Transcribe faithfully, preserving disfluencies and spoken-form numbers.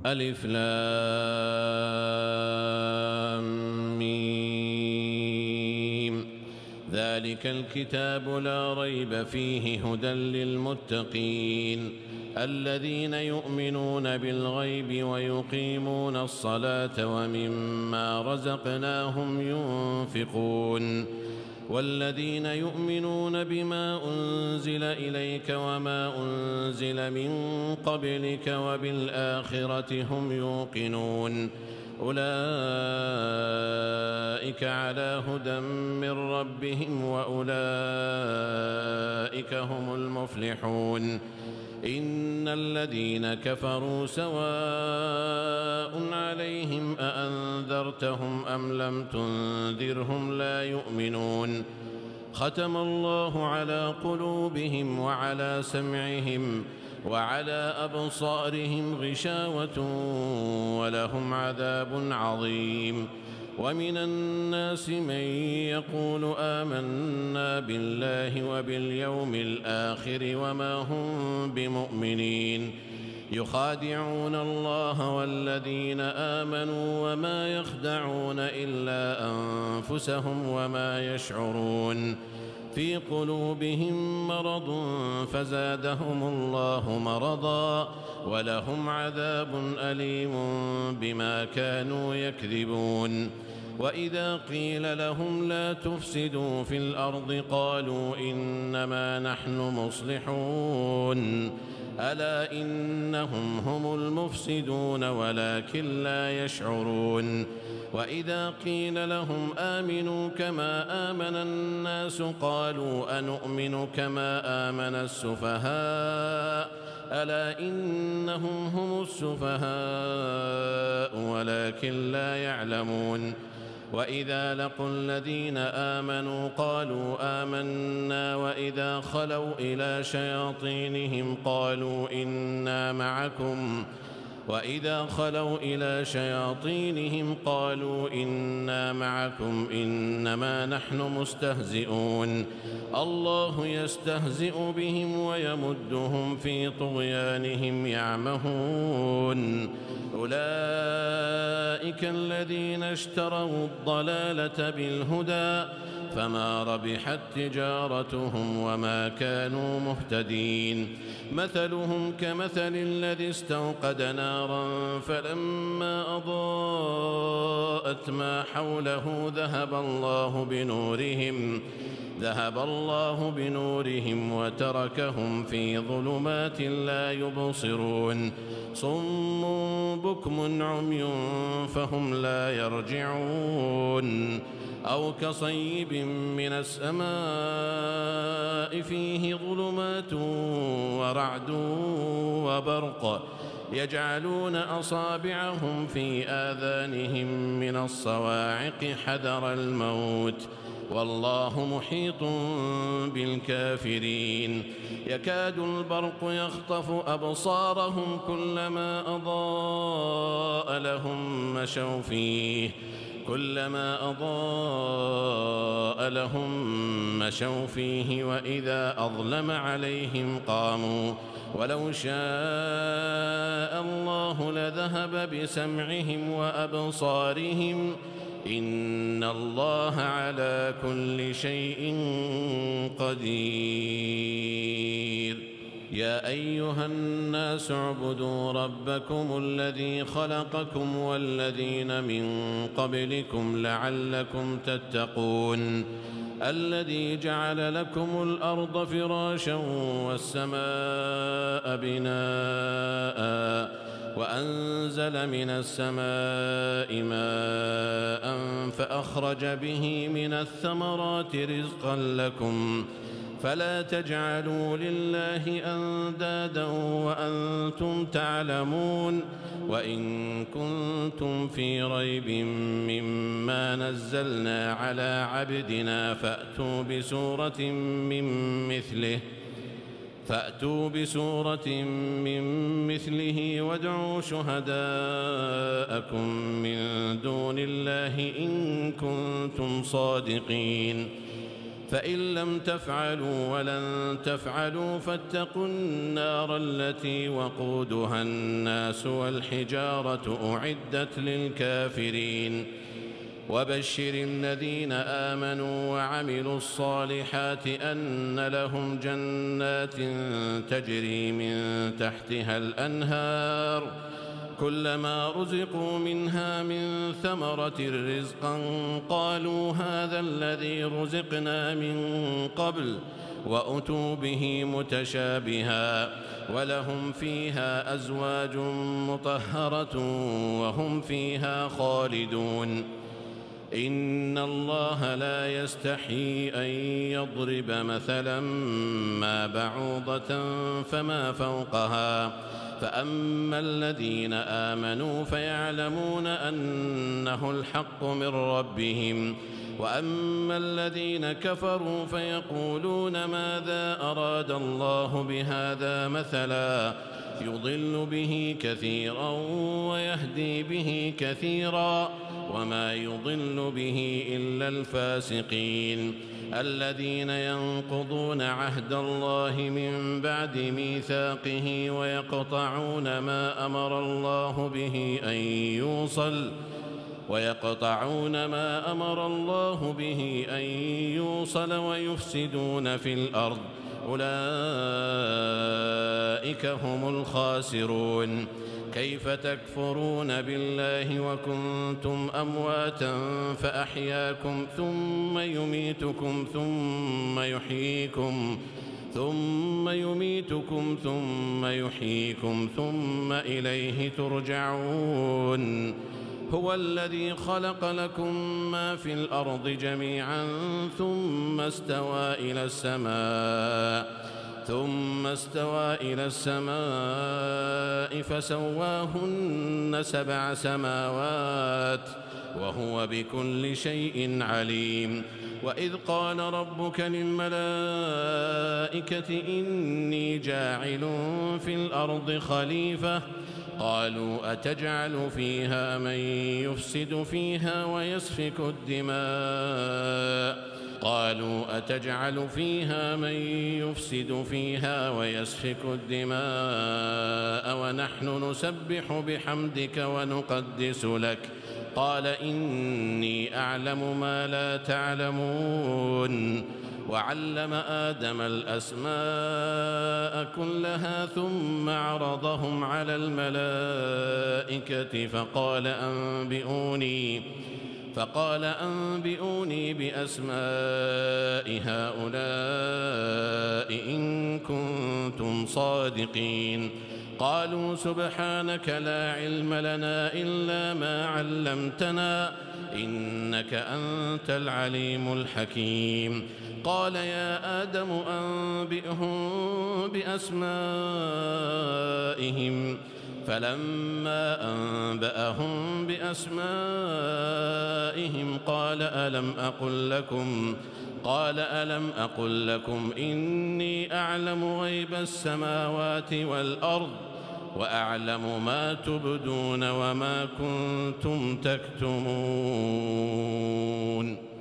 ألف لام ميم. ذلك الكتاب لا ريب فيه هدى للمتقين الذين يؤمنون بالغيب ويقيمون الصلاة ومما رزقناهم ينفقون والذين يؤمنون بما أنزل إليك وما أنزل من قبلك وبالآخرة هم يوقنون أولئك على هدى من ربهم وأولئك هم المفلحون إن الذين كفروا سواء عليهم أأنذرتهم أم لم تنذرهم لا يؤمنون ختم الله على قلوبهم وعلى سمعهم وعلى أبصارهم غشاوة ولهم عذاب عظيم ومن الناس من يقول آمنا بالله وباليوم الآخر وما هم بمؤمنين يخادعون الله والذين آمنوا وما يخدعون إلا أنفسهم وما يشعرون في قلوبهم مرض فزادهم الله مرضا ولهم عذاب أليم بما كانوا يكذبون وإذا قيل لهم لا تفسدوا في الأرض قالوا إنما نحن مصلحون ألا إنهم هم المفسدون ولكن لا يشعرون وإذا قيل لهم آمنوا كما آمن الناس قالوا أنؤمن كما آمن السفهاء ألا إنهم هم السفهاء ولكن لا يعلمون وإذا لقوا الذين آمنوا قالوا آمنا وإذا خلوا إلى شياطينهم قالوا إنا معكم وإذا خلوا إلى شياطينهم قالوا إنا معكم إنما نحن مستهزئون الله يستهزئ بهم ويمدهم في طغيانهم يعمهون أولئك الذين اشتروا الضلالة بالهدى فما ربحت تجارتهم وما كانوا مهتدين مثلهم كمثل الذي استوقد نارا فلما أضاءت ما حوله ذهب الله بنورهم ذهب الله بنورهم وتركهم في ظلمات لا يبصرون صم بكم عمي فهم لا يرجعون أو كصيب من السماء فيه ظلمات ورعد وبرق يجعلون أصابعهم في آذانهم من الصواعق حذر الموت والله محيط بالكافرين يكاد البرق يخطف أبصارهم كلما أضاء لهم مشوا فيه كلما أضاء لهم مشوا فيه وإذا أظلم عليهم قاموا ولو شاء الله لذهب بسمعهم وأبصارهم إن الله على كل شيء قدير يا أيها الناس اعبدوا ربكم الذي خلقكم والذين من قبلكم لعلكم تتقون الذي جعل لكم الأرض فراشا والسماء بناء وأنزل من السماء ماء فأخرج به من الثمرات رزقا لكم فلا تجعلوا لله أندادا وأنتم تعلمون وإن كنتم في ريب مما نزلنا على عبدنا فأتوا بسورة من مثله فأتوا بسورة من مثله وادعوا شهداءكم من دون الله إن كنتم صادقين فإن لم تفعلوا ولن تفعلوا فاتقوا النار التي وقودها الناس والحجارة أعدت للكافرين وبشر الذين آمنوا وعملوا الصالحات أن لهم جنات تجري من تحتها الأنهار كلما رزقوا منها من ثمرة رزقا قالوا هذا الذي رزقنا من قبل وأتوا به متشابها ولهم فيها أزواج مطهرة وهم فيها خالدون إن الله لا يستحيي أن يضرب مثلا ما بعوضة فما فوقها فأما الذين آمنوا فيعلمون أنه الحق من ربهم وأما الذين كفروا فيقولون ماذا أراد الله بهذا مثلا يضل به كثيرا ويهدي به كثيرا وما يضل به إلا الفاسقين الذين ينقضون عهد الله من بعد ميثاقه ويقطعون ما أمر الله به أن يوصل ويقطعون ما أمر الله به أن يوصل ويفسدون في الأرض أولئك هم الخاسرون كيف تكفرون بالله وكنتم أمواتا فأحياكم ثم يميتكم ثم يحييكم ثم يميتكم ثم يحييكم ثم إليه ترجعون هو الذي خلق لكم ما في الأرض جميعا ثم استوى إلى السماء ثم استوى إلى السماء فسواهن سبع سماوات وهو بكل شيء عليم وإذ قال ربك للملائكة إني جاعل في الأرض خليفة قالوا أتجعل فيها من يفسد فيها ويسفك الدماء قالوا أتجعل فيها من يفسد فيها ويسفك الدماء ونحن نسبح بحمدك ونقدس لك قال إني أعلم ما لا تعلمون وعلم آدم الأسماء كلها ثم عرضهم على الملائكة فقال أنبئوني فقال أنبئوني بأسماء هؤلاء إن كنتم صادقين قالوا سبحانك لا علم لنا إلا ما علمتنا إنك أنت العليم الحكيم قال يا آدم أنبئهم بأسمائهم فلما أنبأهم بأسمائهم قال ألم أقل لكم قال ألم أقل لكم إني أعلم غيب السماوات والأرض وأعلم ما تبدون وما كنتم تكتمون